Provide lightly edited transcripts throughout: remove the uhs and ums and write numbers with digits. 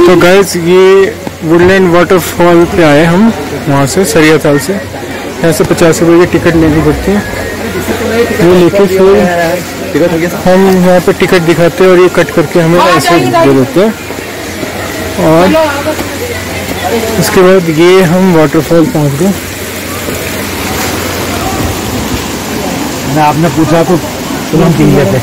तो गाइस ये Woodland waterfall पे आए हम वहाँ से सरिया ताल से। यहाँ से 50 रुपये की टिकट लेनी पड़ती है। वो लेके फिर हम यहाँ पे टिकट दिखाते हैं और ये कट करके हमें ऐसे दे देते हैं। और उसके बाद ये हम वाटरफॉल पहुँच गए। आपने पूछा तो तुरंत पी लेते।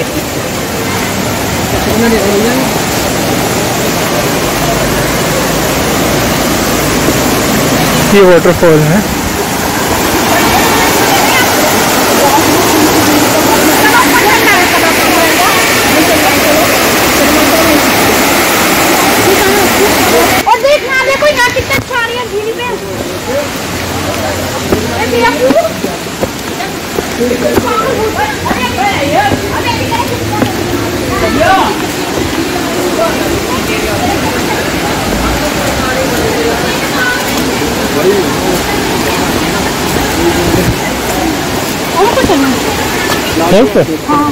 ये वाटरफॉल है। और देखना देखो यहाँ कितना छाड़ियाँ झील में। हाँ।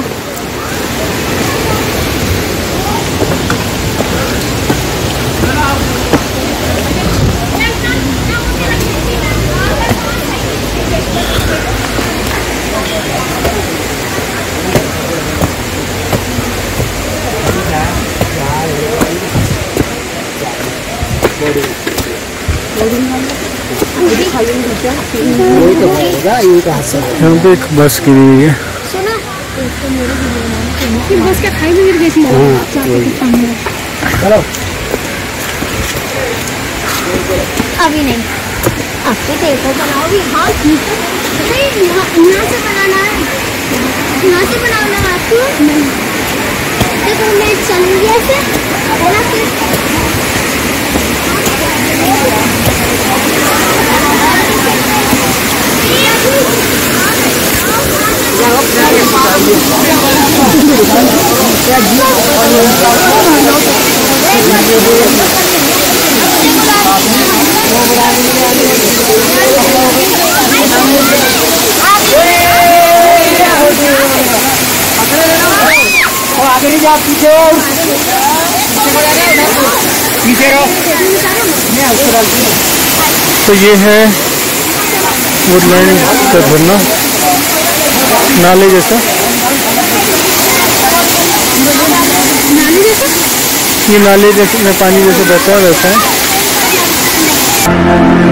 यहाँ पे एक बस गिरी हुई है। बस क्या खाई में गिर गई थी? अभी नहीं, अब तो देखो बनाओगी। हाँ ठीक है, यहाँ से बनाना है, यहाँ से बनाना है आपको। देखो मैं चलूंगी ऐसे ना, फिर आगे नहीं जाओ, पीछे पीछे रहो। तो ये है वुडलैंड का झरना, नाले जैसा। ये नाले जैसे में पानी जैसे बहता है वैसा है।